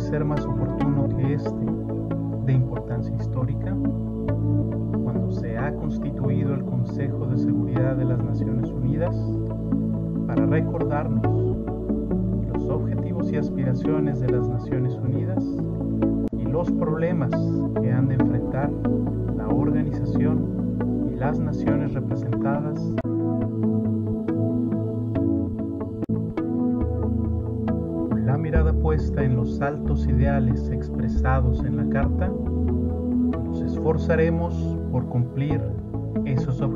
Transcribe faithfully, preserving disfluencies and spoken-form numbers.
ser más oportuno que este, de importancia histórica, cuando se ha constituido el Consejo de Seguridad de las Naciones Unidas para recordarnos los objetivos y aspiraciones de las Naciones Unidas y los problemas que han de enfrentar la organización y las naciones representadas. Con la mirada puesta en los altos ideales expresados en la Carta, nos esforzaremos por cumplir esos objetivos.